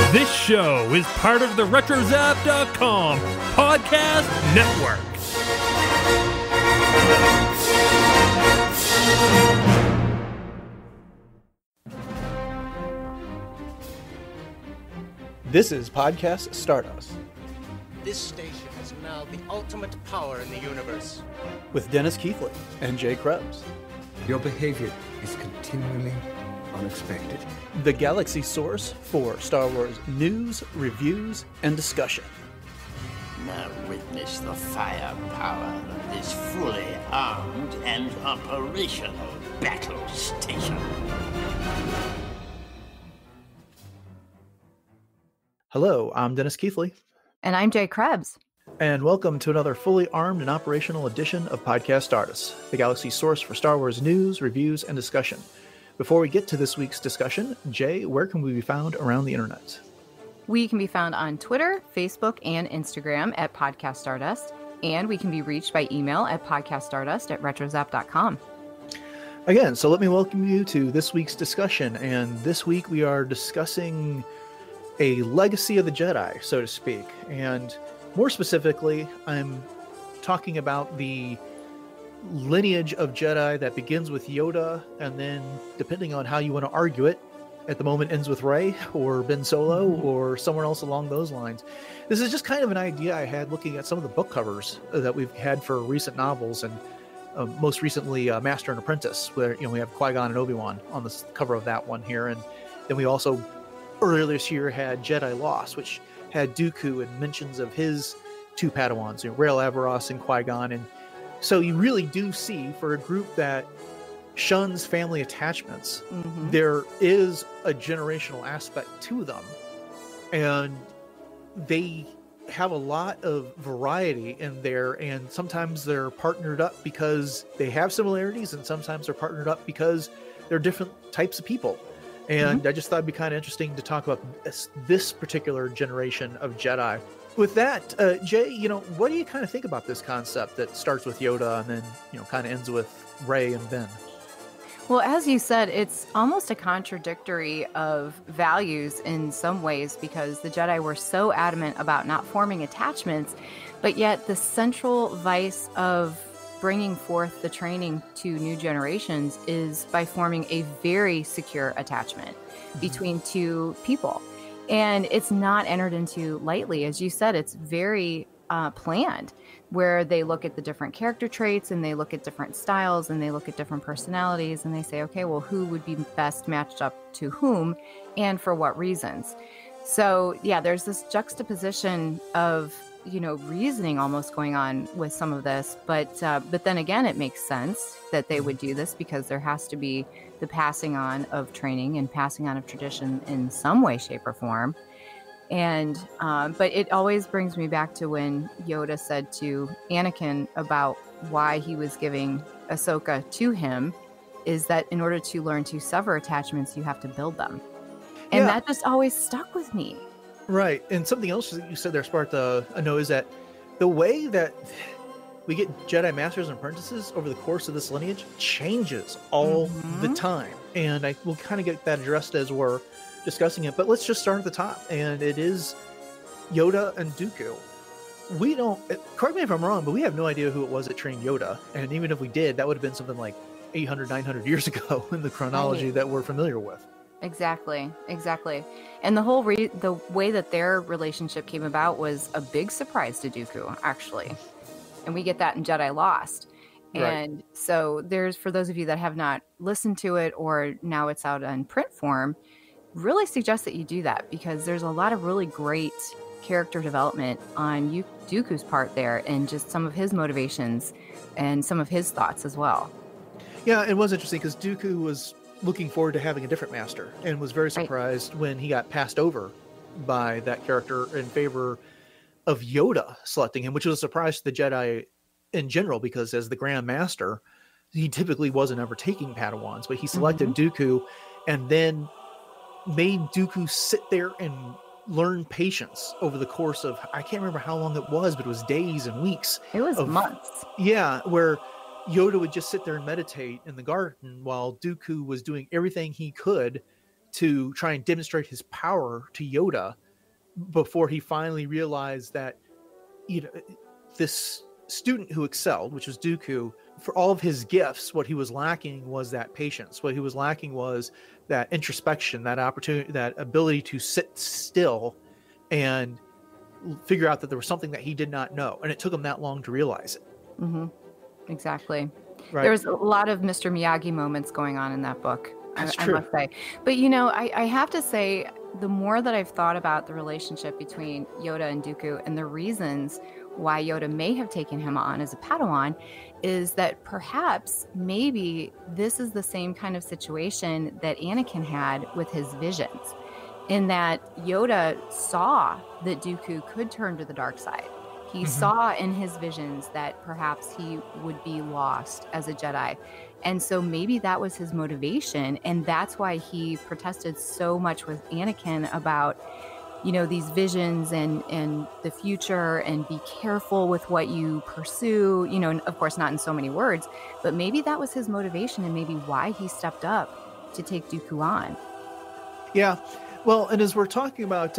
This show is part of the RetroZap.com podcast network. This is Podcast Stardust. This station is now the ultimate power in the universe. With Dennis Keithley and Jay Krebs. Your behavior is continually unexpected. The galaxy source for Star Wars news, reviews, and discussion. Now witness the firepower of this fully armed and operational battle station. Hello, I'm Dennis Keithley. And I'm Jay Krebs. And welcome to another fully armed and operational edition of Podcast Stardust, the galaxy source for Star Wars news, reviews, and discussion. Before we get to this week's discussion, Jay, where can we be found around the internet? We can be found on Twitter, Facebook, and Instagram at Podcast Stardust, and we can be reached by email at podcaststardust@retrozap.com. Again, so let me welcome you to this week's discussion, and this week we are discussing a legacy of the Jedi, so to speak, and more specifically, I'm talking about the lineage of Jedi that begins with Yoda, and then, depending on how you want to argue it, at the moment ends with Rey or Ben Solo or somewhere else along those lines. This is just kind of an idea I had looking at some of the book covers that we've had for recent novels, and most recently Master and Apprentice, where we have Qui-Gon and Obi-Wan on the cover of that one here, and then we also earlier this year had Jedi Lost, which had Dooku and mentions of his two Padawans, Rael Averross and Qui-Gon. And so you really do see, for a group that shuns family attachments, there is a generational aspect to them. And they have a lot of variety in there, and sometimes they're partnered up because they have similarities, and sometimes they're partnered up because they're different types of people. And I just thought it'd be kind of interesting to talk about this particular generation of Jedi. With that, Jay, what do you kind of think about this concept that starts with Yoda and then, kind of ends with Rey and Ben? Well, as you said, it's almost a contradictory of values in some ways, because the Jedi were so adamant about not forming attachments, but yet the central vice of bringing forth the training to new generations is by forming a very secure attachment between two people. And it's not entered into lightly. As you said, it's very planned, where they look at the different character traits and they look at different styles and they look at different personalities and they say, okay, well, who would be best matched up to whom and for what reasons? So yeah, there's this juxtaposition of reasoning almost going on with some of this, but then again, it makes sense that they would do this because there has to be the passing on of training and passing on of tradition in some way, shape, or form. And but it always brings me back to when Yoda said to Anakin about why he was giving Ahsoka to him, is that in order to learn to sever attachments, you have to build them. And that just always stuck with me. Right. And something else that you said there sparked a note, is that the way that we get Jedi Masters and Apprentices over the course of this lineage changes all the time. And I will kind of get that addressed as we're discussing it. But let's just start at the top. And it is Yoda and Dooku. We don't, correct me if I'm wrong, but we have no idea who it was that trained Yoda. And even if we did, that would have been something like 800, 900 years ago in the chronology that we're familiar with. Exactly. And the whole the way that their relationship came about was a big surprise to Dooku, actually. And we get that in Jedi Lost. And so there's, for those of you that have not listened to it or now it's out in print form, really suggest that you do that, because there's a lot of really great character development on Dooku's part there, and just some of his motivations and some of his thoughts as well. Yeah, it was interesting because Dooku was looking forward to having a different master and was very surprised when he got passed over by that character in favor of Yoda selecting him, which was a surprise to the Jedi in general, because as the Grand Master, he typically wasn't ever taking Padawans, but he selected Dooku and then made Dooku sit there and learn patience over the course of, I can't remember how long it was, but it was days and weeks. It was months. Yeah, where Yoda would just sit there and meditate in the garden while Dooku was doing everything he could to try and demonstrate his power to Yoda before he finally realized that, this student who excelled, which was Dooku, for all of his gifts, what he was lacking was that patience. What he was lacking was that introspection, that opportunity, that ability to sit still and figure out that there was something that he did not know. And it took him that long to realize it. Mm-hmm. Exactly. Right. There was a lot of Mr. Miyagi moments going on in that book. That's I true. must say. But, I have to say, the more that I've thought about the relationship between Yoda and Dooku and the reasons why Yoda may have taken him on as a Padawan, is that perhaps maybe this is the same kind of situation that Anakin had with his visions, in that Yoda saw that Dooku could turn to the dark side. He saw in his visions that perhaps he would be lost as a Jedi. And so maybe that was his motivation. And that's why he protested so much with Anakin about, these visions and the future, and be careful with what you pursue, and of course not in so many words, but maybe that was his motivation, and maybe why he stepped up to take Dooku on. Yeah. Well, and as we're talking about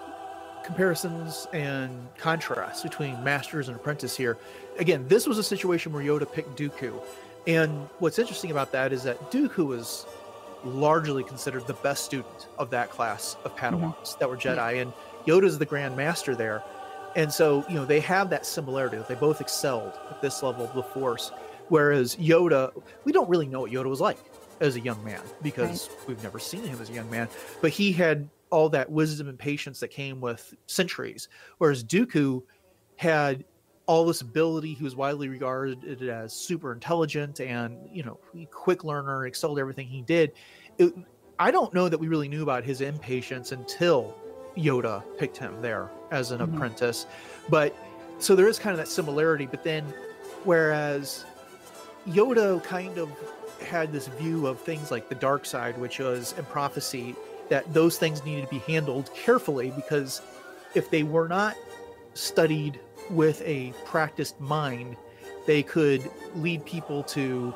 comparisons and contrasts between masters and apprentice here, again, this was a situation where Yoda picked Dooku. And what's interesting about that is that Dooku was largely considered the best student of that class of Padawans that were Jedi, and Yoda's the Grand Master there. And so, they have that similarity that they both excelled at this level of the Force. Whereas Yoda, we don't really know what Yoda was like as a young man, because we've never seen him as a young man, but he had all that wisdom and patience that came with centuries. Whereas Dooku had all this ability. He was widely regarded as super intelligent and, quick learner, excelled at everything he did. I don't know that we really knew about his impatience until Yoda picked him there as an apprentice. But so there is kind of that similarity. But then, whereas Yoda kind of had this view of things like the dark side, which was in prophecy, that those things needed to be handled carefully, because if they were not studied with a practiced mind, they could lead people to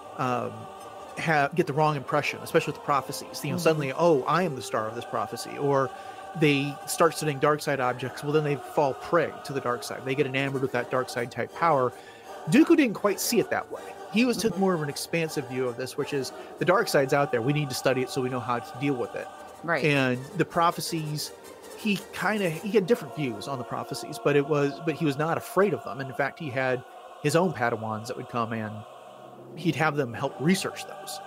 get the wrong impression, especially with the prophecies. Suddenly, I am the star of this prophecy, or they start studying dark side objects. Well, then they fall prey to the dark side. They get enamored with that dark side type power. Dooku didn't quite see it that way. He took more of an expansive view of this, which is the dark side's out there. We need to study it so we know how to deal with it. Right. And the prophecies, he had different views on the prophecies, but he was not afraid of them. And in fact, he had his own Padawans that would come and he'd have them help research those.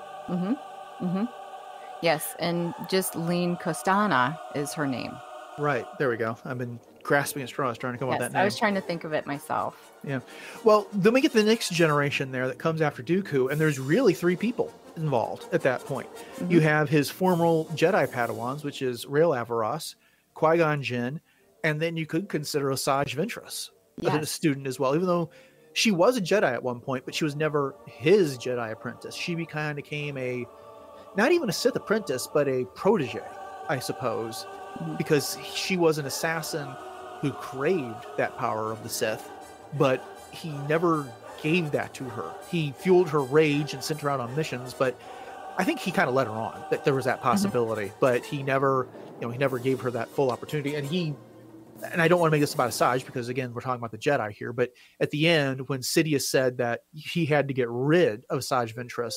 Yes, and just Lean Costana is her name. Right. There we go. I've been grasping at straws trying to come up with that name. I was trying to think of it myself. Yeah. Well, then we get the next generation there that comes after Dooku, and there's really 3 people involved at that point. You have his former Jedi Padawans, which is Rael Averross, Qui-Gon Jinn, and then you could consider Asajj Ventress a student as well, even though she was a Jedi at one point, but she was never his Jedi apprentice. She kind of became not even a Sith apprentice, but a protege, I suppose, because she was an assassin who craved that power of the Sith, but he never gave that to her. He fueled her rage and sent her out on missions, but I think he kind of led her on that there was that possibility, but he never gave her that full opportunity. And I don't want to make this about Asajj, because again, we're talking about the Jedi here, but at the end, when Sidious said that he had to get rid of Asajj Ventress,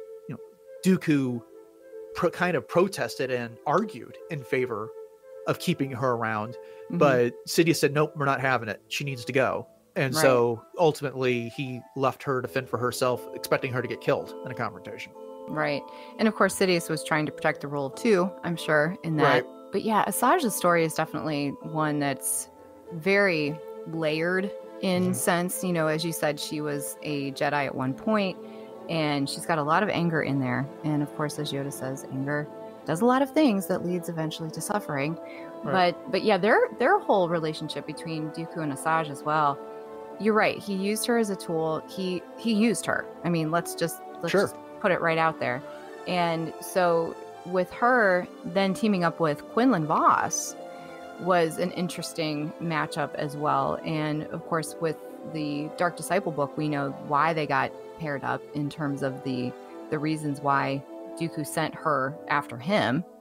Dooku kind of protested and argued in favor of keeping her around, but Sidious said, nope, we're not having it. She needs to go. And so ultimately he left her to fend for herself, expecting her to get killed in a confrontation. Right. And of course, Sidious was trying to protect the role too, I'm sure, in that. Right. But yeah, Asajj's story is definitely one that's very layered in sense. As you said, she was a Jedi at one point, and she's got a lot of anger in there. And of course, as Yoda says, anger does a lot of things that leads eventually to suffering. Right. But yeah, their whole relationship between Dooku and Asajj as well. You're right. He used her as a tool. He used her. I mean, let's just put it right out there. And so with her then teaming up with Quinlan Vos was an interesting matchup as well. And of course, with the Dark Disciple book, we know why they got paired up in terms of the reasons why Dooku sent her after him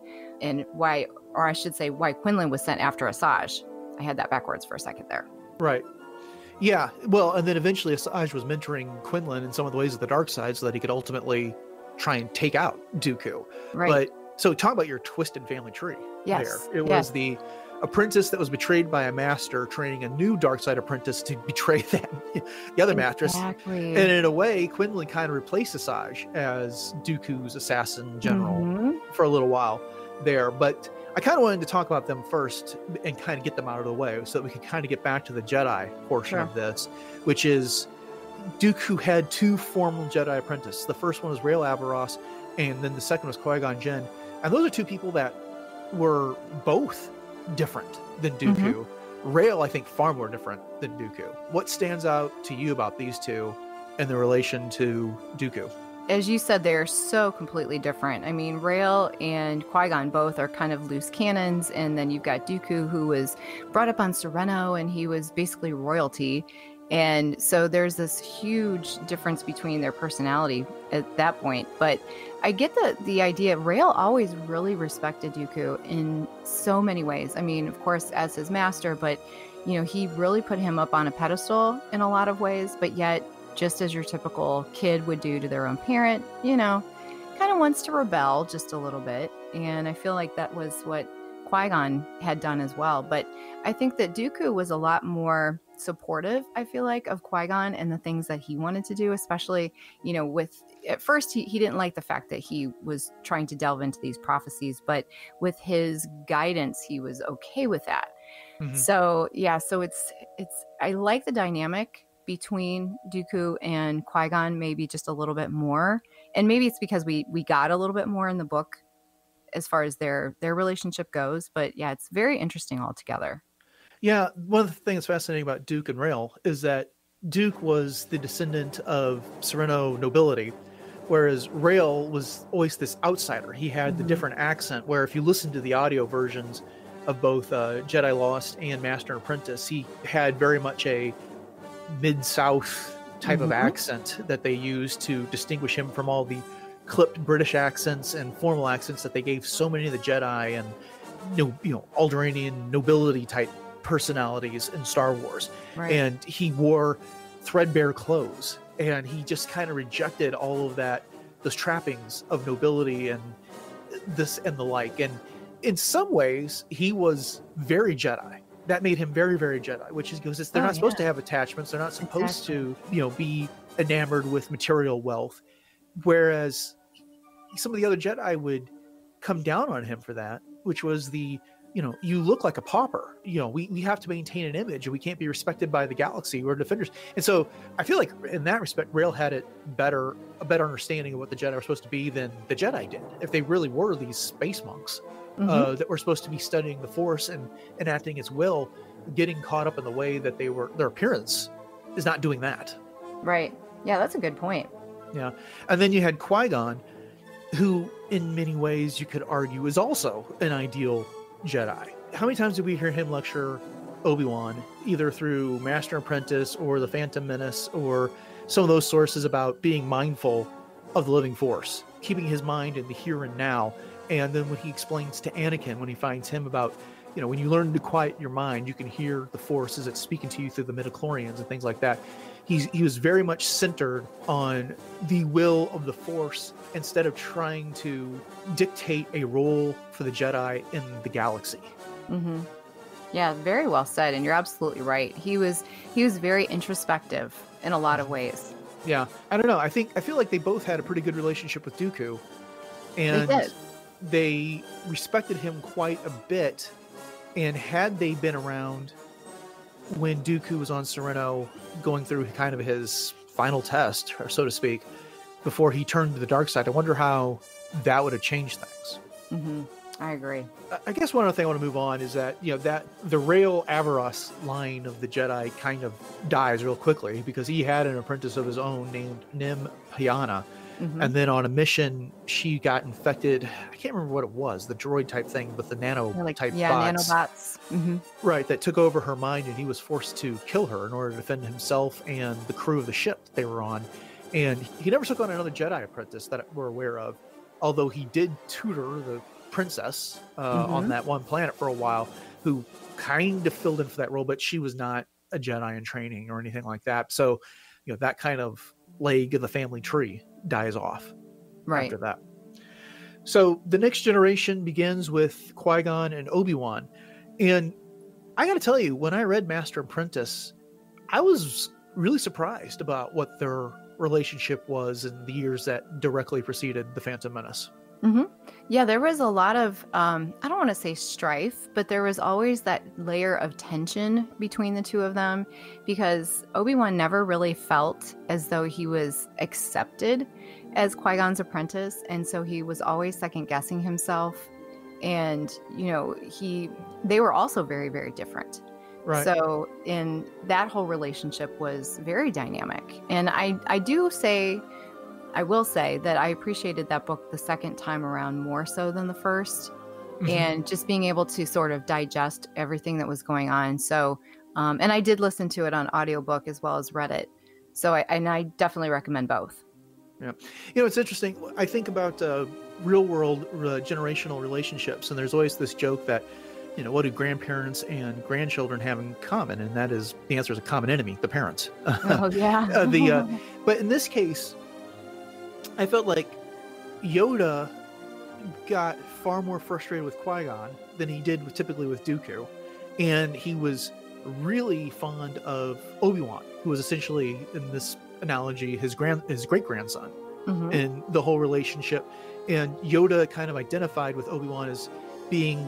and why, or I should say, why Quinlan was sent after Asajj. I had that backwards for a second there. Right. Yeah. Well, and then eventually Asajj was mentoring Quinlan in some of the ways of the dark side so that he could ultimately try and take out Dooku. Right. But so talk about your twisted family tree. Yes. There. It was the apprentice that was betrayed by a master training a new dark side apprentice to betray the other master. And in a way, Quinlan kind of replaced Asajj as Dooku's assassin general for a little while there. But I kind of wanted to talk about them first and kind of get them out of the way so that we can kind of get back to the Jedi portion of this, which is Dooku had two formal Jedi apprentices. The first one was Rael Averross, and then the second was Qui-Gon Jinn. And those are two people that were both different than Dooku. Rael, I think, far more different than Dooku. What stands out to you about these two and the relation to Dooku? As you said, they're so completely different. I mean, Rael and Qui-Gon both are kind of loose cannons, and then you've got Dooku, who was brought up on Sereno, and he was basically royalty. And so there's this huge difference between their personality at that point. But I get the idea. Rael always really respected Dooku in so many ways. I mean, of course, as his master, but, you know, he really put him up on a pedestal in a lot of ways, but yet, just as your typical kid would do to their own parent, you know, kind of wants to rebel just a little bit. And I feel like that was what Qui-Gon had done as well. But I think that Dooku was a lot more supportive, I feel like, of Qui-Gon and the things that he wanted to do, especially, you know, with, at first he didn't like the fact that he was trying to delve into these prophecies, but with his guidance, he was okay with that. So, yeah, so it's, I like the dynamic between Dooku and Qui-Gon maybe just a little bit more. And maybe it's because we got a little bit more in the book as far as their relationship goes. But yeah, it's very interesting altogether. Yeah, one of the things fascinating about Duke and Rael is that Duke was the descendant of Sereno nobility, whereas Rael was always this outsider. He had the different accent, where if you listen to the audio versions of both Jedi Lost and Master and Apprentice, he had very much a Mid-South type of accent that they used to distinguish him from all the clipped British accents and formal accents that they gave so many of the Jedi and, you know, Alderaanian nobility type personalities in Star Wars. And he wore threadbare clothes, and he just kind of rejected all of that, those trappings of nobility and this and the like. And in some ways, he was very Jedi. That made him very, very Jedi, which is because they're not supposed to have attachments. They're not supposed to, you know, be enamored with material wealth. Whereas some of the other Jedi would come down on him for that, which was the, you know, you look like a pauper. You know, we have to maintain an image, and we can't be respected by the galaxy. We're defenders. And so I feel like in that respect, Rael had a better understanding of what the Jedi were supposed to be than the Jedi did. If they really were these space monks that were supposed to be studying the Force and enacting its will, getting caught up in the way that they were, their appearance is not doing that. Right. Yeah, that's a good point. Yeah. And then you had Qui-Gon, who in many ways you could argue is also an ideal Jedi. How many times did we hear him lecture Obi-Wan, either through Master and Apprentice or the Phantom Menace or some of those sources, about being mindful of the living Force, keeping his mind in the here and now. And then when he explains to Anakin, when he finds him about, you know, when you learn to quiet your mind, you can hear the Force as it's speaking to you through the midichlorians and things like that. He was very much centered on the will of the Force instead of trying to dictate a role for the Jedi in the galaxy. Yeah, very well said. And you're absolutely right. He was very introspective in a lot of ways. Yeah. I don't know. I feel like they both had a pretty good relationship with Dooku. And They did. They respected him quite a bit. And had they been around when Dooku was on Sereno going through kind of his final test, or so to speak, before he turned to the dark side, I wonder how that would have changed things. I agree. I guess one other thing I want to move on is that, you know, that the Rael Averross line of the Jedi kind of dies real quickly because he had an apprentice of his own named Nim Piana. And then on a mission, she got infected. I can't remember what it was, the droid type thing with the nano type bots. Nanobots. Right, that took over her mind, and he was forced to kill her in order to defend himself and the crew of the ship they were on. And he never took on another Jedi apprentice that we're aware of, although he did tutor the princess on that one planet for a while, who kind of filled in for that role, but she was not a Jedi in training or anything like that. So, that kind of leg of the family tree dies off after that. So the next generation begins with Qui-Gon and Obi-Wan. And I got to tell you, when I read Master and Apprentice, I was really surprised about what their relationship was in the years that directly preceded The Phantom Menace. Yeah, there was a lot of, I don't want to say strife, but there was always that layer of tension between the two of them, because Obi-Wan never really felt as though he was accepted as Qui-Gon's apprentice. And so he was always second guessing himself. And, they were also very, very different. Right. So in that whole relationship was very dynamic. And I will say that I appreciated that book the second time around more so than the first, and just being able to sort of digest everything that was going on. So, and I did listen to it on audiobook as well as read it. So I definitely recommend both. Yeah. It's interesting. I think about real world generational relationships, and there's always this joke that, what do grandparents and grandchildren have in common? And that is, the answer is a common enemy, the parents. Oh, yeah. But in this case, I felt like Yoda got far more frustrated with Qui-Gon than he did typically with Dooku. And he was really fond of Obi-Wan, who was essentially, in this analogy, his great-grandson in the whole relationship. And Yoda kind of identified with Obi-Wan as being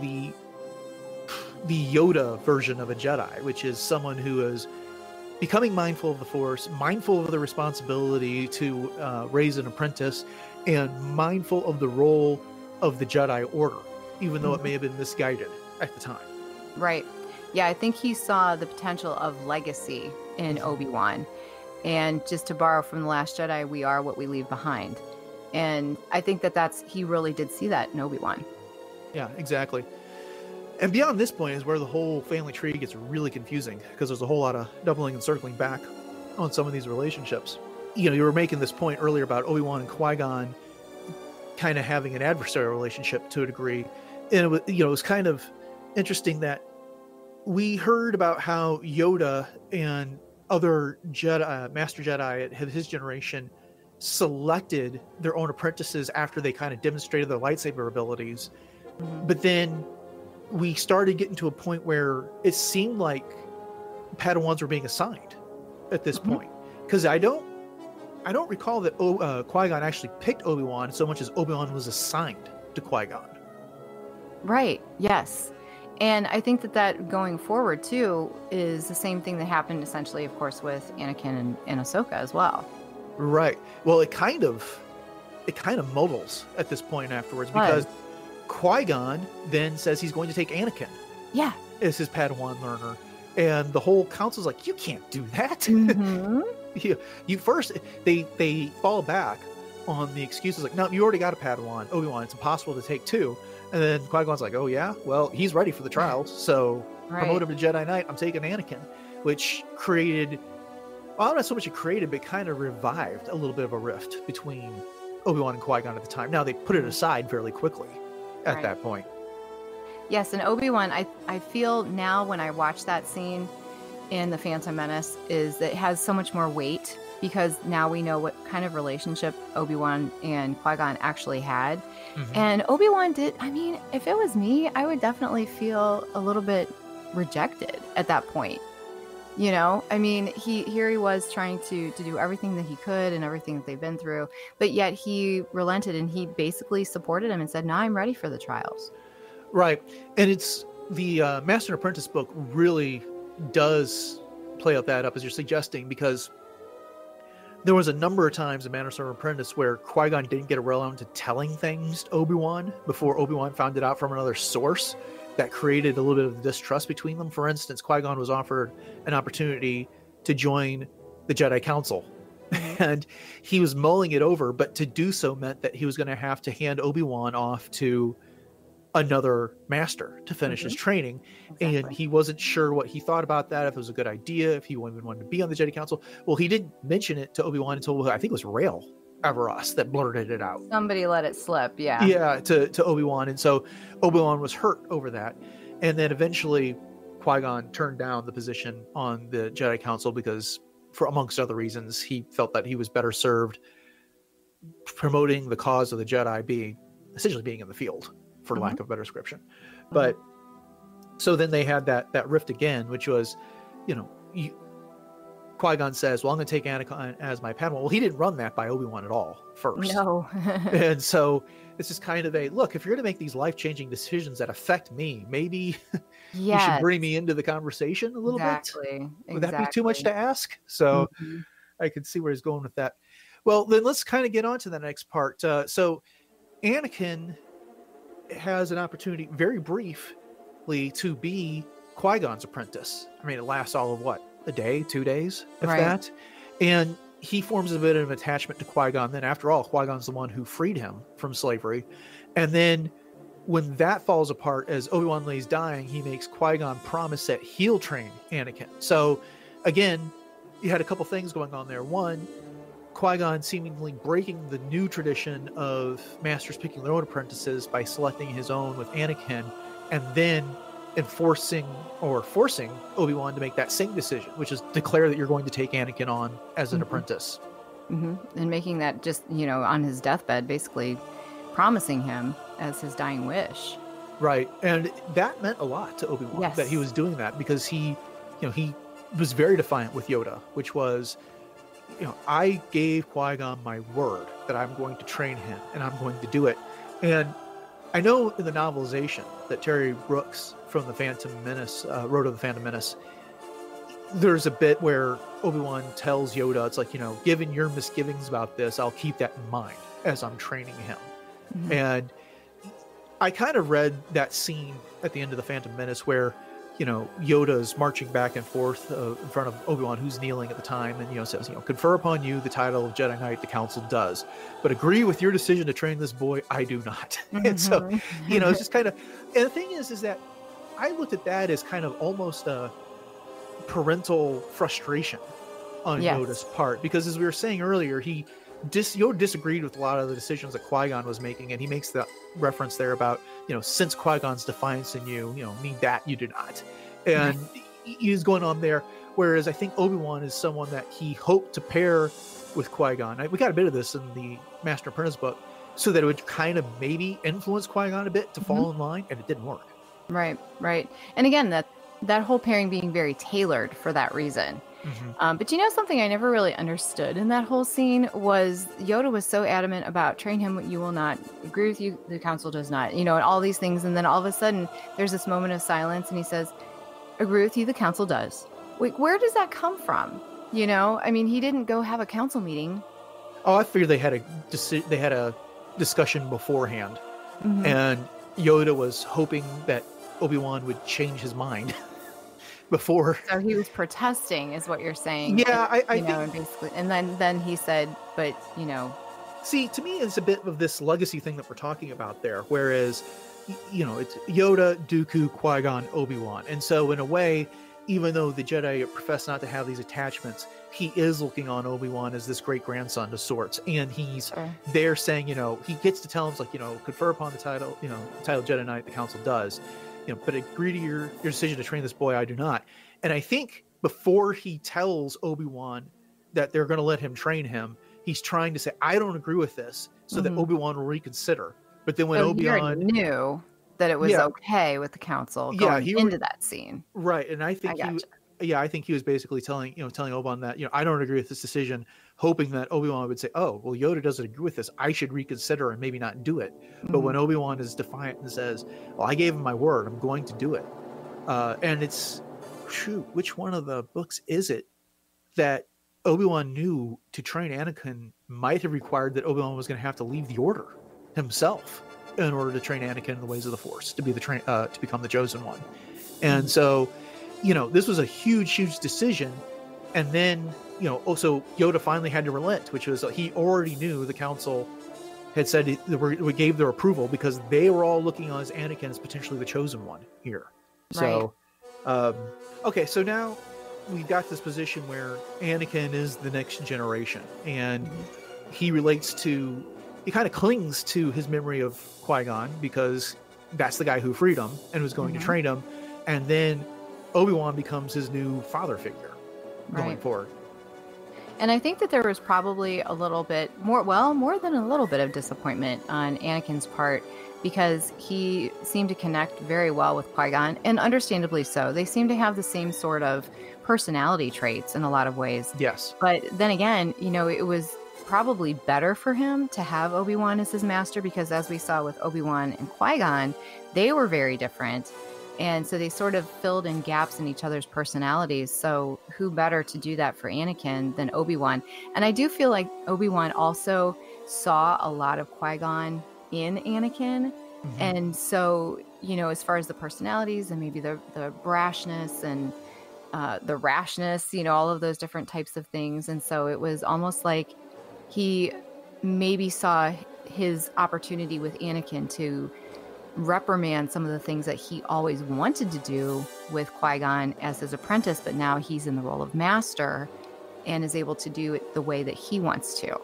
the Yoda version of a Jedi, which is someone who is becoming mindful of the Force, mindful of the responsibility to raise an apprentice, and mindful of the role of the Jedi Order, even though it may have been misguided at the time. Right. Yeah, I think he saw the potential of legacy in Obi-Wan. And just to borrow from The Last Jedi, we are what we leave behind. And I think he really did see that in Obi-Wan. Yeah, exactly. And beyond this point is where the whole family tree gets really confusing, because there's a whole lot of doubling and circling back on some of these relationships. You were making this point earlier about Obi-Wan and Qui-Gon kind of having an adversarial relationship to a degree. And it was kind of interesting that we heard about how Yoda and other Jedi, Master Jedi of his generation, selected their own apprentices after they kind of demonstrated their lightsaber abilities. But then we started getting to a point where it seemed like Padawans were being assigned at this point, because I don't recall that Qui-Gon actually picked Obi-Wan so much as Obi-Wan was assigned to Qui-Gon. Right. Yes. And I think that going forward too is the same thing that happened essentially, of course, with Anakin and Ahsoka as well. Right. Well, it kind of muddles at this point afterwards, because Qui-Gon then says he's going to take Anakin. Yeah. As his Padawan learner. And the whole council's like, you can't do that. You first, they fall back on the excuses like, no, you already got a Padawan, Obi-Wan, it's impossible to take two. And then Qui-Gon's like, oh yeah, well, he's ready for the trials, so promote him to Jedi Knight, I'm taking Anakin. Which created, well, not so much it created, but kind of revived a little bit of a rift between Obi-Wan and Qui-Gon at the time. Now they put it aside fairly quickly at that point. Yes, and Obi-Wan, I feel now when I watch that scene in The Phantom Menace is that it has so much more weight, because now we know what kind of relationship Obi-Wan and Qui-Gon actually had. And Obi-Wan if it was me, I would definitely feel a little bit rejected at that point. Here he was trying to do everything that he could and everything that they've been through, but yet he relented and he basically supported him and said, no, I'm ready for the trials. Right. And it's the Master and Apprentice book really does play out that up as you're suggesting, because there was a number of times in Master and Apprentice where Qui-Gon didn't get around to telling things to Obi-Wan before Obi-Wan found it out from another source. That created a little bit of distrust between them. For instance, Qui-Gon was offered an opportunity to join the Jedi Council, and he was mulling it over, but to do so meant that he was going to have to hand Obi-Wan off to another master to finish his training. Exactly. And he wasn't sure what he thought about that, if it was a good idea, if he even wanted to be on the Jedi Council. Well, he didn't mention it to Obi-Wan until I think it was Rael Everus that blurted it out. Somebody let it slip. Yeah. Yeah, to Obi-Wan. And so Obi-Wan was hurt over that. And then eventually Qui-Gon turned down the position on the Jedi Council because, for amongst other reasons, he felt that he was better served promoting the cause of the Jedi, essentially being in the field, for lack of a better description. But so then they had that rift again, which was, Qui-Gon says, well, I'm going to take Anakin as my Padawan. Well, he didn't run that by Obi-Wan at all first. No. And so it's just kind of look, if you're going to make these life-changing decisions that affect me, maybe you should bring me into the conversation a little bit. Would that be too much to ask? So I could see where he's going with that. Well, then let's kind of get on to the next part. So Anakin has an opportunity, very briefly, to be Qui-Gon's apprentice. I mean, it lasts all of what? A day, 2 days, if that. And he forms a bit of an attachment to Qui-Gon. Then after all, Qui-Gon's the one who freed him from slavery. And then when that falls apart, as Obi-Wan lays dying, he makes Qui-Gon promise that he'll train Anakin. So again, you had a couple things going on there. One, Qui-Gon seemingly breaking the new tradition of masters picking their own apprentices by selecting his own with Anakin, and then forcing Obi-Wan to make that same decision, which is declare that you're going to take Anakin on as an apprentice. And making that just, on his deathbed, basically promising him as his dying wish. Right. And that meant a lot to Obi-Wan, that he was doing that, because he was very defiant with Yoda, which was, I gave Qui-Gon my word that I'm going to train him and I'm going to do it. And I know in the novelization that Terry Brooks from the Phantom Menace, Road of the Phantom Menace, there's a bit where Obi-Wan tells Yoda, it's like, given your misgivings about this, I'll keep that in mind as I'm training him. And I kind of read that scene at the end of the Phantom Menace where, Yoda's marching back and forth in front of Obi-Wan, who's kneeling at the time, and, says, confer upon you the title of Jedi Knight, the Council does, but agree with your decision to train this boy, I do not. And so, it's just kind of, and the thing is that I looked at that as kind of almost a parental frustration on Yoda's part, because as we were saying earlier, Yoda disagreed with a lot of the decisions that Qui-Gon was making, and he makes the reference there about, since Qui-Gon's defiance in you, need that you do not. And he's going on there, whereas I think Obi-Wan is someone that he hoped to pair with Qui-Gon. We got a bit of this in the Master Apprentice book, so that it would kind of maybe influence Qui-Gon a bit to fall in line, and it didn't work. Right. And again, that whole pairing being very tailored for that reason. But something I never really understood in that whole scene was Yoda was so adamant about train him, you will not agree with you, the council does not, and all these things. And then all of a sudden there's this moment of silence and he says, agree with you, the council does. Wait, where does that come from? I mean, he didn't go have a council meeting. Oh, I figured they had a discussion beforehand, and Yoda was hoping that Obi-Wan would change his mind before. So he was protesting, is what you're saying. Yeah, I think, and basically, and then he said, but see, to me, it's a bit of this legacy thing that we're talking about there. Whereas, it's Yoda, Dooku, Qui-Gon, Obi-Wan, and so in a way, even though the Jedi profess not to have these attachments, he is looking on Obi-Wan as this great grandson of sorts, and he's there saying, he gets to tell him, like, confer upon the title, the title Jedi Knight, the council does. But agree to your decision to train this boy, I do not. And I think before he tells Obi-Wan that they're going to let him train him, he's trying to say, I don't agree with this, so that Obi-Wan will reconsider. But then when Obi-Wan knew that it was okay with the council going into that scene. Right. And I think I think he was basically telling Obi-Wan that, I don't agree with this decision, hoping that Obi-Wan would say, oh, well, Yoda doesn't agree with this, I should reconsider and maybe not do it. But when Obi-Wan is defiant and says, well, I gave him my word, I'm going to do it. And it's, which one of the books is it that Obi-Wan knew to train Anakin might have required that Obi-Wan was going to have to leave the Order himself in order to train Anakin in the ways of the Force, to be to become the chosen one. And so, this was a huge decision. And then, also Yoda finally had to relent, which was he already knew the council had said we gave their approval because they were all looking on as Anakin as potentially the chosen one here. So, okay, so now we've got this position where Anakin is the next generation, and he kind of clings to his memory of Qui-Gon because that's the guy who freed him and was going to train him. And then Obi-Wan becomes his new father figure going forward. And I think that there was probably a little bit more than a little bit of disappointment on Anakin's part, because he seemed to connect very well with Qui-Gon, and understandably so. They seem to have the same sort of personality traits in a lot of ways. Yes. But then again, it was probably better for him to have Obi-Wan as his master, because as we saw with Obi-Wan and Qui-Gon, they were very different. And so they sort of filled in gaps in each other's personalities. So who better to do that for Anakin than Obi-Wan? And I do feel like Obi-Wan also saw a lot of Qui-Gon in Anakin. And so, as far as the personalities and maybe the brashness and the rashness, all of those different types of things. And so it was almost like he maybe saw his opportunity with Anakin to reprimand some of the things that he always wanted to do with Qui-Gon as his apprentice, but now he's in the role of master and is able to do it the way that he wants to.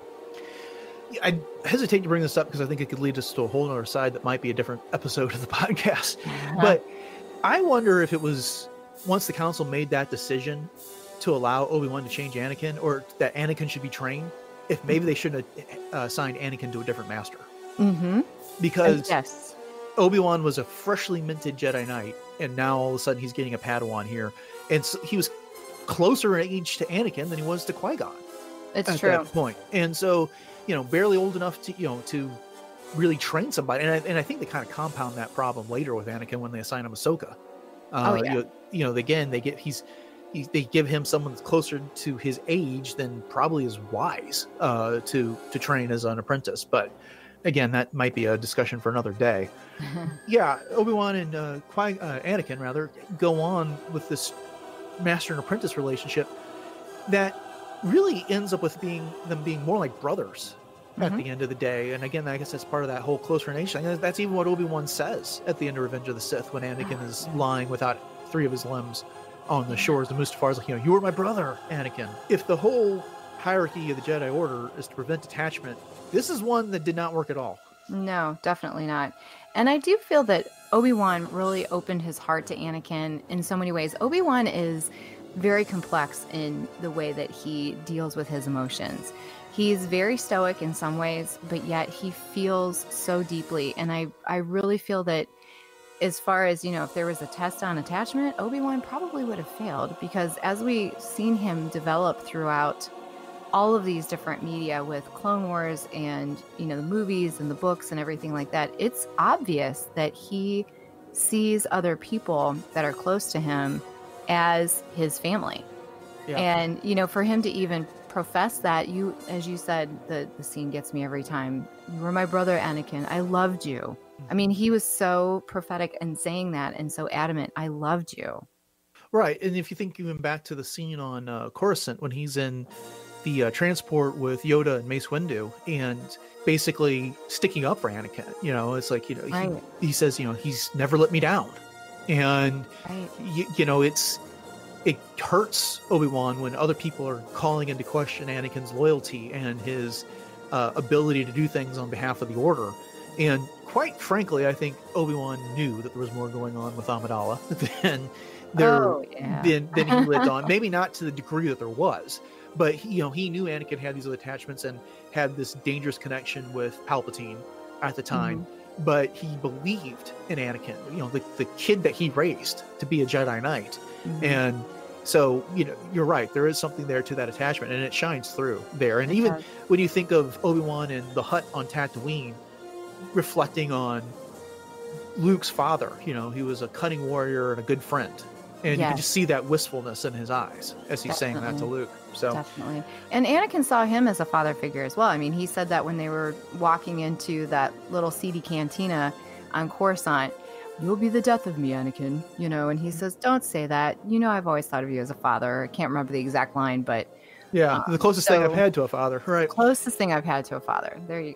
I hesitate to bring this up because I think it could lead us to a whole other side that might be a different episode of the podcast. But I wonder if it was once the council made that decision to allow Obi-Wan to change Anakin, or that Anakin should be trained, if maybe they shouldn't have assigned Anakin to a different master. Because yes. Obi-Wan was a freshly minted Jedi Knight, and now all of a sudden he's getting a Padawan here. And so he was closer in age to Anakin than he was to Qui-Gon. It's true. At that point. And so, barely old enough to, to really train somebody. And I think they kind of compound that problem later with Anakin when they assign him Ahsoka. Again, they give him someone that's closer to his age than probably is wise to train as an apprentice. But again, that might be a discussion for another day. Yeah, Obi-Wan and Anakin rather go on with this master and apprentice relationship that really ends up with them being more like brothers at the end of the day. And again, I guess that's part of that whole close relation thing. That's even what Obi-Wan says at the end of Revenge of the Sith when Anakin is lying without 3 of his limbs on the shores of Mustafar. Is like, you were my brother, Anakin. If the whole hierarchy of the Jedi Order is to prevent attachment, this is one that did not work at all. No, definitely not. And I do feel that Obi-Wan really opened his heart to Anakin in so many ways. Obi-Wan is very complex in the way that he deals with his emotions. He's very stoic in some ways, but yet he feels so deeply. And I really feel that as far as, if there was a test on attachment, Obi-Wan probably would have failed, because as we've seen him develop throughout all of these different media with Clone Wars and, the movies and the books and everything like that, it's obvious that he sees other people that are close to him as his family. Yeah. And, for him to even profess that, as you said, the scene gets me every time. You were my brother, Anakin. I loved you. I mean, he was so prophetic in saying that and so adamant. I loved you. Right. And if you think even back to the scene on Coruscant when he's in the transport with Yoda and Mace Windu and basically sticking up for Anakin, it's like, right. he says, he's never let me down. And, right. It hurts Obi-Wan when other people are calling into question Anakin's loyalty and his ability to do things on behalf of the Order. And quite frankly, I think Obi-Wan knew that there was more going on with Amidala than he lived on. Maybe not to the degree that there was, but he knew Anakin had these other attachments and had this dangerous connection with Palpatine at the time. But he believed in Anakin, the kid that he raised to be a Jedi Knight. And so, you're right. There is something there to that attachment, and it shines through there. And even when you think of Obi-Wan and the hut on Tatooine, reflecting on Luke's father, he was a cunning warrior and a good friend. And you can just see that wistfulness in his eyes as he's saying that to Luke. So definitely. And Anakin saw him as a father figure as well. I mean, he said that when they were walking into that little seedy cantina on Coruscant, "You'll be the death of me, Anakin," and he says, "Don't say that. I've always thought of you as a father." I can't remember the exact line, but yeah, the closest thing I've had to a father, right? Closest thing I've had to a father. There you go.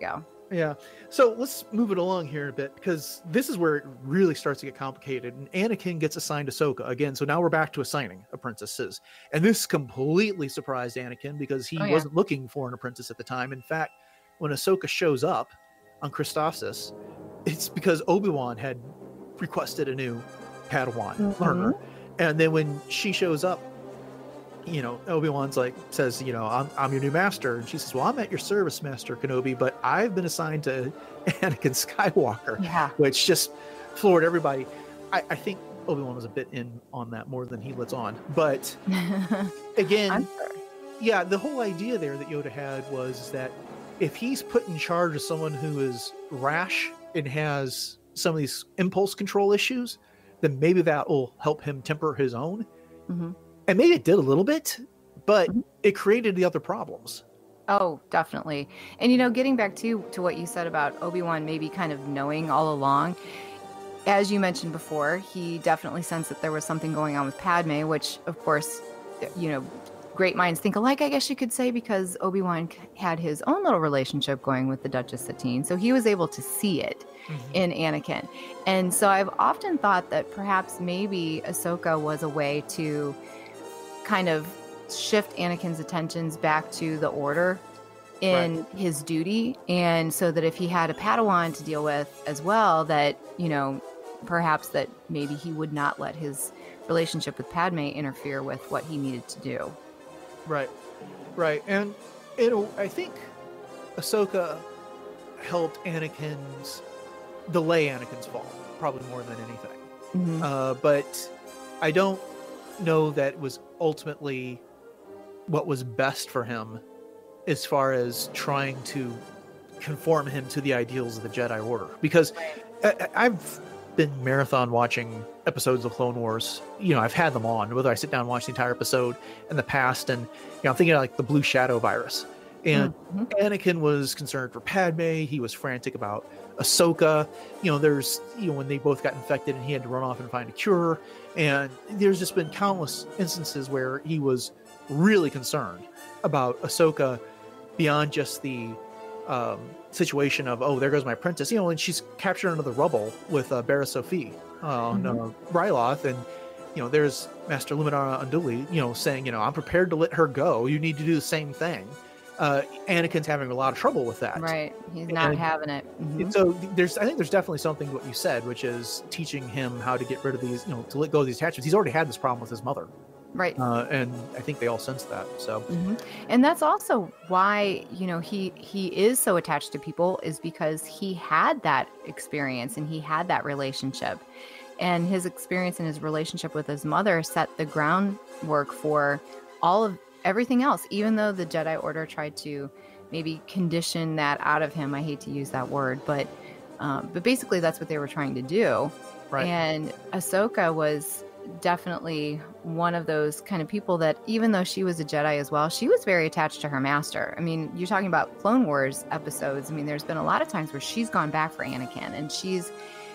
Yeah. So let's move it along here a bit, because this is where it really starts to get complicated. And Anakin gets assigned Ahsoka again. So now we're back to assigning apprentices. And this completely surprised Anakin because he wasn't looking for an apprentice at the time. In fact, when Ahsoka shows up on Christophsis, it's because Obi-Wan had requested a new Padawan learner. And then when she shows up, Obi-Wan's like, says, I'm your new master. And she says, well, I'm at your service, Master Kenobi, but I've been assigned to Anakin Skywalker, which just floored everybody. I think Obi-Wan was a bit in on that more than he lets on. But again, the whole idea there that Yoda had was that if he's put in charge of someone who is rash and has some of these impulse control issues, then maybe that will help him temper his own. And maybe it did a little bit, but it created the other problems. Oh, definitely. And, getting back to what you said about Obi-Wan maybe kind of knowing all along, as you mentioned before, he definitely sensed that there was something going on with Padme, which, of course, great minds think alike, I guess you could say, because Obi-Wan had his own little relationship going with the Duchess Satine. So he was able to see it in Anakin. And so I've often thought that perhaps maybe Ahsoka was a way to kind of shift Anakin's attentions back to the Order in his duty. And so that if he had a Padawan to deal with as well, that, perhaps that maybe he would not let his relationship with Padme interfere with what he needed to do. Right. And, I think Ahsoka helped delay Anakin's fall, probably more than anything. But I don't know that it was ultimately what was best for him as far as trying to conform him to the ideals of the Jedi Order. Because I've been marathon watching episodes of Clone Wars. I've had them on, whether I sit down and watch the entire episode in the past. And, I'm thinking of like the Blue Shadow virus. And Anakin was concerned for Padme. He was frantic about Ahsoka. There's, when they both got infected and he had to run off and find a cure. And there's just been countless instances where he was really concerned about Ahsoka beyond just the situation of, oh, there goes my apprentice, and she's captured under the rubble with Barra Sophie on Ryloth. And, there's Master Luminara Unduli, saying, I'm prepared to let her go. You need to do the same thing. Anakin's having a lot of trouble with that. Right. He's not having it. So I think there's definitely something to what you said, which is teaching him how to get rid of these, to let go of these attachments. He's already had this problem with his mother. Right. And I think they all sense that. So, and that's also why, he is so attached to people, is because he had that experience and he had that relationship. And his experience and his relationship with his mother set the groundwork for all of everything else, even though the Jedi Order tried to maybe condition that out of him. I hate to use that word, but basically that's what they were trying to do. Right. And Ahsoka was definitely one of those kind of people that, even though she was a Jedi as well, she was very attached to her master. I mean, you're talking about Clone Wars episodes. I mean, there's been a lot of times where she's gone back for Anakin, and she's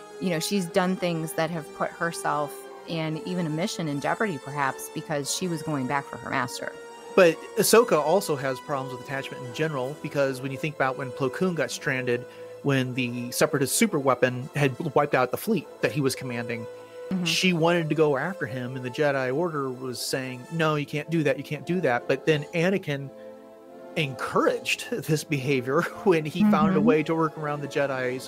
done things that have put herself and even a mission in jeopardy, perhaps, because she was going back for her master. But Ahsoka also has problems with attachment in general, because when you think about when Plo Koon got stranded, when the Separatist super weapon had wiped out the fleet that he was commanding, she wanted to go after him, and the Jedi Order was saying, no, you can't do that, you can't do that. But then Anakin encouraged this behavior when he found a way to work around the Jedi's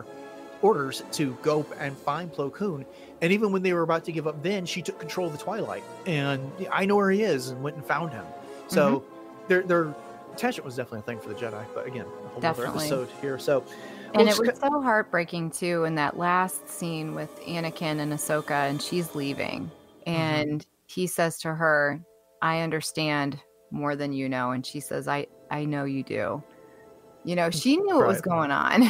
orders to go and find Plo Koon. And even when they were about to give up, then she took control of the Twilight, and I know where he is, and went and found him. So their attachment was definitely a thing for the Jedi, but again, a whole other episode here. So, and it was so heartbreaking too in that last scene with Anakin and Ahsoka, and she's leaving, and he says to her, I understand more than you know. And she says, I know you do. She knew what was going on.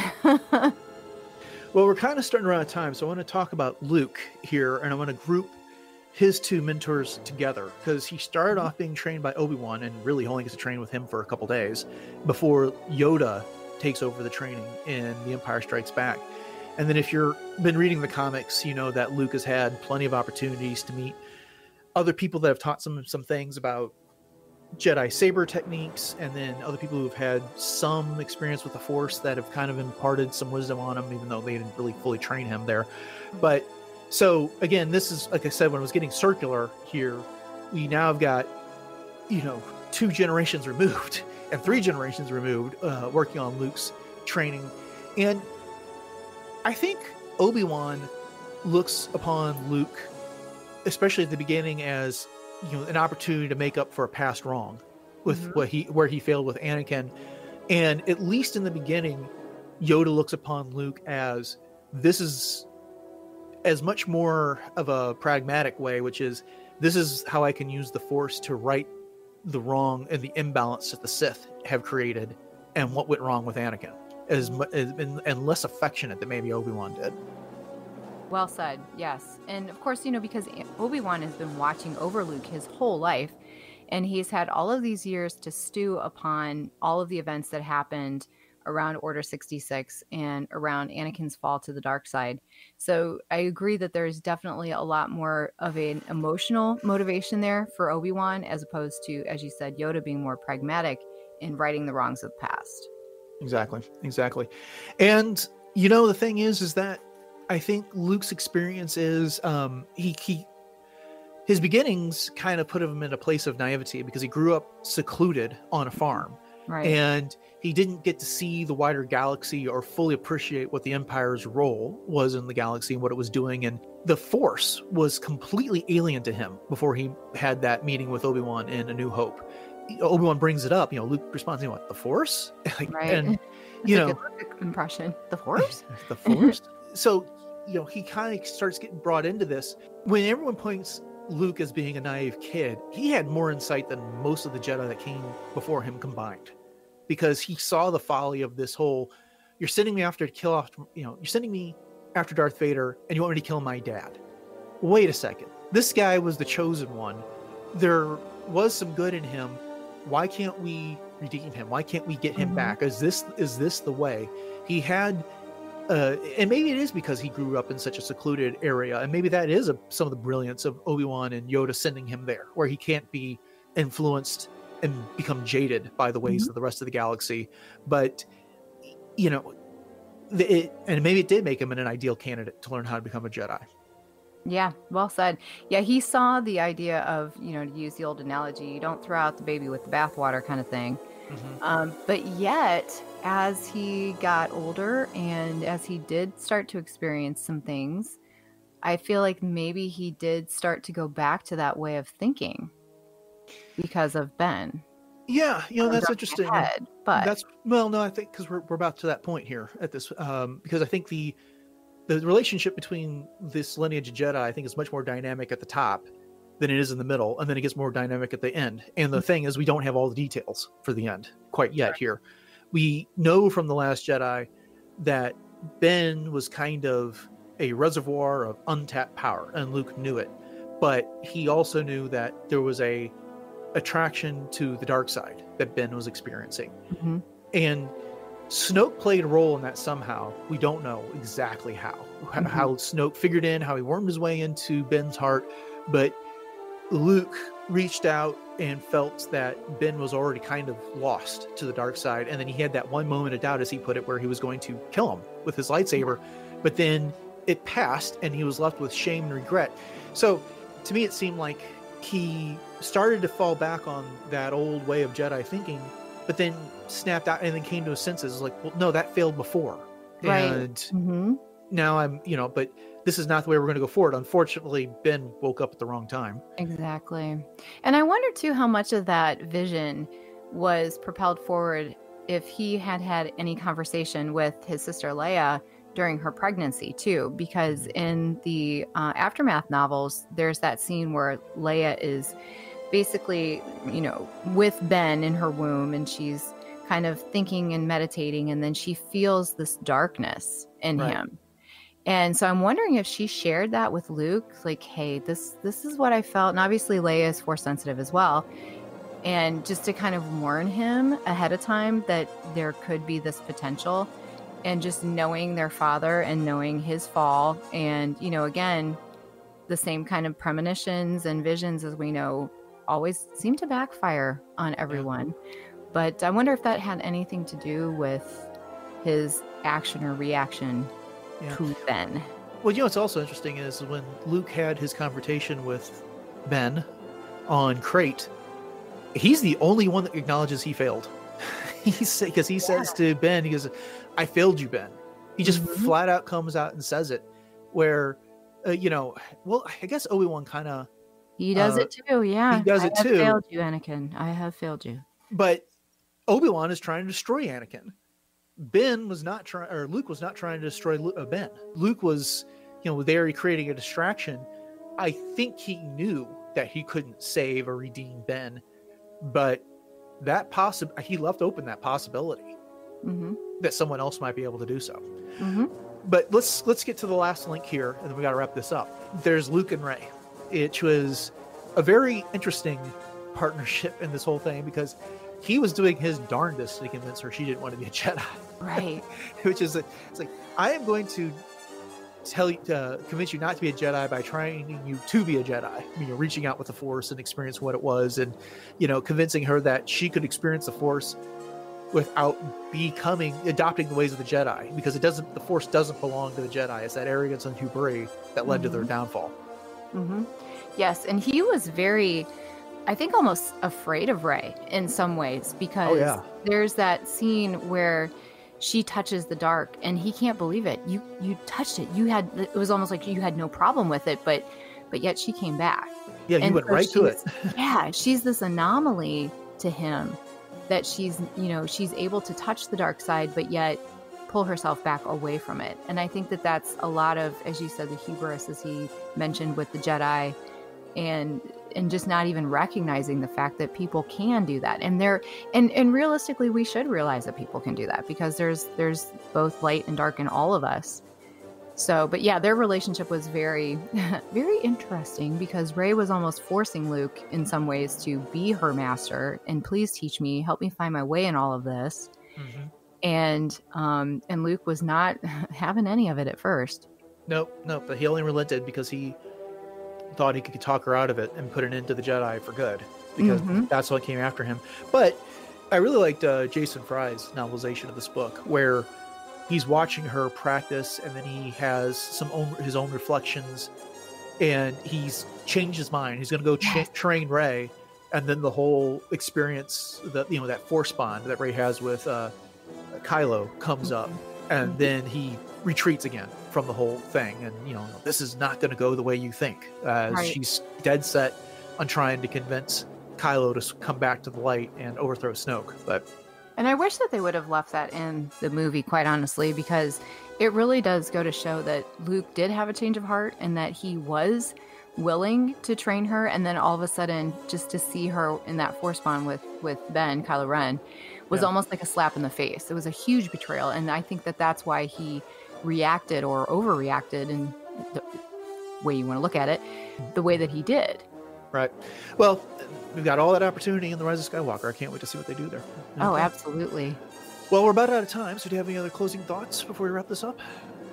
Well, we're kind of starting to run out of time, so I want to talk about Luke here, and I want to group his two mentors together, because he started off being trained by Obi-Wan and really only gets to train with him for a couple days before Yoda takes over the training in The Empire Strikes Back. And then if you've been reading the comics, you know that Luke has had plenty of opportunities to meet other people that have taught some things about Jedi saber techniques, and then other people who've had some experience with the Force that have kind of imparted some wisdom on him, even though they didn't really fully train him there. But so again, this is, like I said, when I was getting circular here, we now have got, 2 generations removed and 3 generations removed, working on Luke's training. And I think Obi-Wan looks upon Luke, especially at the beginning, as an opportunity to make up for a past wrong with where he failed with Anakin. And at least in the beginning, Yoda looks upon Luke as, this is as much more of a pragmatic way, which is, this is how I can use the Force to right the wrong and the imbalance that the Sith have created and what went wrong with Anakin, and less affectionate than maybe Obi-Wan did. Well said, yes. And of course, because Obi-Wan has been watching over Luke his whole life, and he's had all of these years to stew upon all of the events that happened around Order 66 and around Anakin's fall to the dark side. So I agree that there's definitely a lot more of an emotional motivation there for Obi-Wan, as opposed to, as you said, Yoda being more pragmatic in righting the wrongs of the past. Exactly. And, the thing is that I think Luke's experience is, his beginnings kind of put him in a place of naivety because he grew up secluded on a farm. Right. And he didn't get to see the wider galaxy or fully appreciate what the Empire's role was in the galaxy and what it was doing. And the Force was completely alien to him before he had that meeting with Obi-Wan in A New Hope. Obi-Wan brings it up, Luke responds, what, the Force? Right. And, Good impression. The Force? The Force? So, he kind of starts getting brought into this. When everyone points Luke as being a naive kid, he had more insight than most of the Jedi that came before him combined, because he saw the folly of this whole, you're sending me after to kill off, you're sending me after Darth Vader and you want me to kill my dad. Wait a second. This guy was the chosen one. There was some good in him. Why can't we redeem him? Why can't we get him back? Is this the way? He had and maybe it is because he grew up in such a secluded area, and maybe that is some of the brilliance of Obi-Wan and Yoda sending him there, where he can't be influenced and become jaded by the ways of the rest of the galaxy. But and maybe it did make him an ideal candidate to learn how to become a Jedi. Yeah, well said. Yeah, he saw the idea of, to use the old analogy, you don't throw out the baby with the bathwater kind of thing. But yet, as he got older and as he did start to experience some things, I feel like maybe he did start to go back to that way of thinking because of Ben. Yeah, that's interesting. I think because we're about to that point here at this, because I think the relationship between this lineage of Jedi, I think, is much more dynamic at the top than it is in the middle, and then it gets more dynamic at the end. And the thing is, we don't have all the details for the end quite yet here. We know from The Last Jedi that Ben was kind of a reservoir of untapped power, and Luke knew it. But he also knew that there was a attraction to the dark side that Ben was experiencing. And Snoke played a role in that somehow. We don't know exactly how Snoke figured in, how he wormed his way into Ben's heart, but Luke reached out and felt that Ben was already kind of lost to the dark side. And then he had that one moment of doubt, as he put it, where he was going to kill him with his lightsaber, but then it passed and he was left with shame and regret. So to me, it seemed like he started to fall back on that old way of Jedi thinking, but then snapped out and then came to his senses. Like, well, no, that failed before. Right. And now I'm, but this is not the way we're going to go forward. Unfortunately, Ben woke up at the wrong time. Exactly. And I wonder too how much of that vision was propelled forward if he had had any conversation with his sister Leia during her pregnancy too, because in the Aftermath novels, there's that scene where Leia is basically, with Ben in her womb, and she's kind of thinking and meditating, and then she feels this darkness in him. And so I'm wondering if she shared that with Luke, like, hey, this is what I felt. And obviously Leia is Force sensitive as well. And just to kind of warn him ahead of time that there could be this potential, and just knowing their father and knowing his fall, and, again, the same kind of premonitions and visions as we know always seem to backfire on everyone. But I wonder if that had anything to do with his action or reaction to Ben. Well, what's also interesting is when Luke had his confrontation with Ben on Crate, he's the only one that acknowledges he failed. Because he says to Ben, he goes, "I failed you, Ben." He just flat out comes out and says it. Where, I guess Obi-Wan kind of... He does it too, yeah. He does it too. I have failed you, Anakin. I have failed you. But Obi-Wan is trying to destroy Anakin. Luke was not trying to destroy Ben. Luke was, there creating a distraction. I think he knew that he couldn't save or redeem Ben, but he left open that possibility that someone else might be able to do so. But let's get to the last link here, and then we got to wrap this up. There's Luke and Rey, which was a very interesting partnership in this whole thing, because he was doing his darndest to convince her she didn't want to be a Jedi. Right. Which is it's like, I am going to convince you not to be a Jedi by trying you to be a Jedi. Reaching out with the Force and experience what it was, and convincing her that she could experience the Force without adopting the ways of the Jedi, because the Force doesn't belong to the Jedi. It's that arrogance and hubris that led to their downfall. Yes, and he was very, I think, almost afraid of Rey in some ways, because there's that scene where she touches the dark and he can't believe it. You touched it. It was almost like you had no problem with it, but yet she came back. Yeah, you went right to it. Yeah, she's this anomaly to him, that she's able to touch the dark side, but yet pull herself back away from it. And I think that that's a lot of, as you said, the hubris, as he mentioned with the Jedi, and just not even recognizing the fact that people can do that. And realistically, we should realize that people can do that, because there's both light and dark in all of us. So, but yeah, their relationship was very, very interesting, because Rey was almost forcing Luke in some ways to be her master and please teach me, help me find my way in all of this. And Luke was not having any of it at first. Nope. But he only relented because he thought he could talk her out of it and put an end to the Jedi for good, because that's what came after him. But I really liked Jason Fry's novelization of this book, where he's watching her practice, and then he has his own reflections, and he's changed his mind. He's going to go train Rey, and then the whole experience, that Force bond that Rey has with Kylo comes up, and then he retreats again from the whole thing. And this is not going to go the way you think. She's dead set on trying to convince Kylo to come back to the light and overthrow Snoke. And I wish that they would have left that in the movie, quite honestly, because it really does go to show that Luke did have a change of heart, and that he was willing to train her. And then all of a sudden, just to see her in that Force bond with Ben, Kylo Ren, was almost like a slap in the face. It was a huge betrayal. And I think that that's why he reacted, or overreacted, in the way you want to look at it, the way that he did. Right. Well, we've got all that opportunity in The Rise of Skywalker. I can't wait to see what they do there. Oh, absolutely. Well, we're about out of time. So do you have any other closing thoughts before we wrap this up?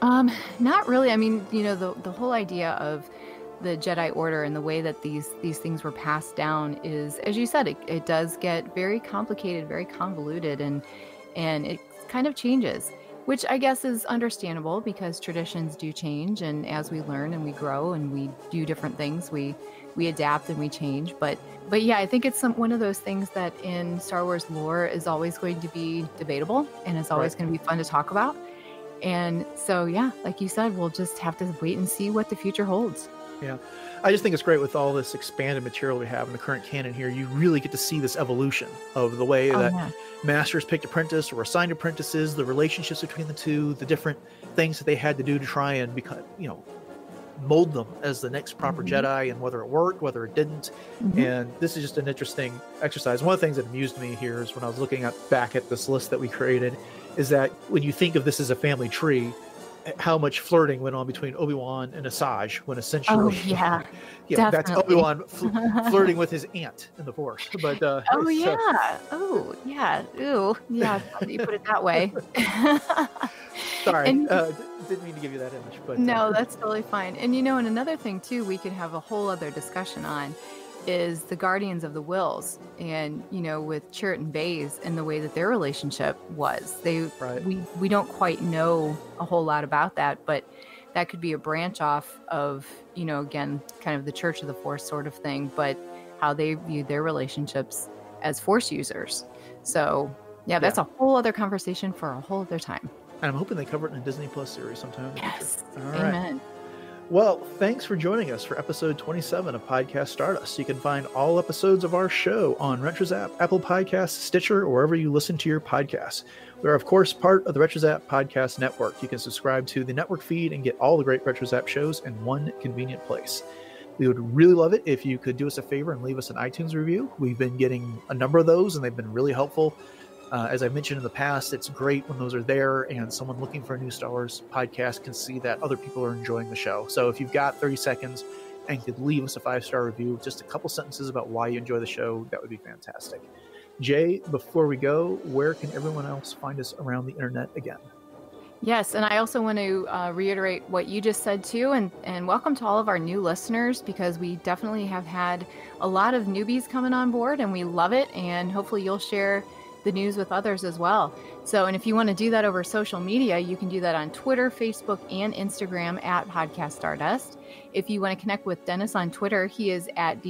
Not really. I mean, the whole idea of the Jedi Order and the way that these things were passed down is, as you said, it does get very complicated, very convoluted, and it kind of changes, which I guess is understandable, because traditions do change, and as we learn and we grow and we do different things, we adapt and we change. But yeah, I think it's one of those things that in Star Wars lore is always going to be debatable, and it's always going to be fun to talk about. And so, yeah, like you said, we'll just have to wait and see what the future holds. Yeah. I just think it's great with all this expanded material we have in the current canon here. You really get to see this evolution of the way that masters picked apprentice or assigned apprentices, the relationships between the two, the different things that they had to do to try and become, mold them as the next proper Jedi, and whether it worked, whether it didn't. And this is just an interesting exercise. One of the things that amused me here is when I was looking back at this list that we created, is that when you think of this as a family tree, how much flirting went on between Obi-Wan and Asajj, when essentially that's Obi-Wan flirting with his aunt in the Force. But you put it that way. Sorry, didn't mean to give you that image, but no, that's totally fine. And and another thing too, we could have a whole other discussion on is the Guardians of the Wills, and with Chirrut and Baze and the way that their relationship was. We don't quite know a whole lot about that, but that could be a branch off of again, kind of the Church of the Force sort of thing, but how they view their relationships as Force users. So that's a whole other conversation for a whole other time. And I'm hoping they cover it in a Disney Plus series sometime in the Yes. future. All Amen. right. Well, thanks for joining us for episode 27 of Podcast Stardust. You can find all episodes of our show on RetroZap, Apple Podcasts, Stitcher, or wherever you listen to your podcasts. We are, of course, part of the RetroZap Podcast Network. You can subscribe to the network feed and get all the great RetroZap shows in one convenient place. We would really love it if you could do us a favor and leave us an iTunes review. We've been getting a number of those, and they've been really helpful. As I mentioned in the past, it's great when those are there and someone looking for a new Star Wars podcast can see that other people are enjoying the show. So if you've got 30 seconds and could leave us a 5-star review, just a couple sentences about why you enjoy the show, that would be fantastic. Jay, before we go, where can everyone else find us around the internet again? Yes, and I also want to reiterate what you just said too, and welcome to all of our new listeners, because we definitely have had a lot of newbies coming on board, and we love it, and hopefully you'll share the news with others as well. So, and if you want to do that over social media, you can do that on Twitter, Facebook, and Instagram at Podcast Stardust. If you want to connect with Dennis on Twitter, he is at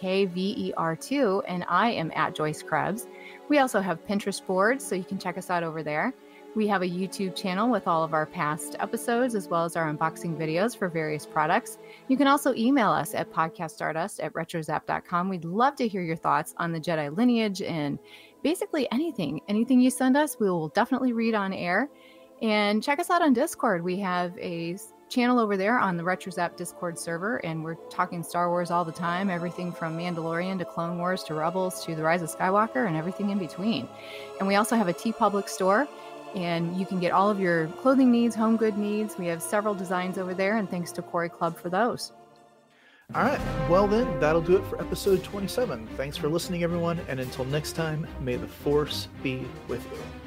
DJKVER2, and I am at Joyce Krebs. We also have Pinterest boards, so you can check us out over there. We have a YouTube channel with all of our past episodes, as well as our unboxing videos for various products. You can also email us at podcaststardust@retrozap.com. We'd love to hear your thoughts on the Jedi lineage and basically anything you send us, we will definitely read on air. And check us out on Discord. We have a channel over there on the RetroZap Discord server, and we're talking Star Wars all the time, everything from Mandalorian to Clone Wars to Rebels to The Rise of Skywalker and everything in between. And we also have a TeePublic store, and you can get all of your clothing needs, home good needs. We have several designs over there, and thanks to Corey Club for those. All right. Well, then, that'll do it for episode 27. Thanks for listening, everyone. And until next time, may the Force be with you.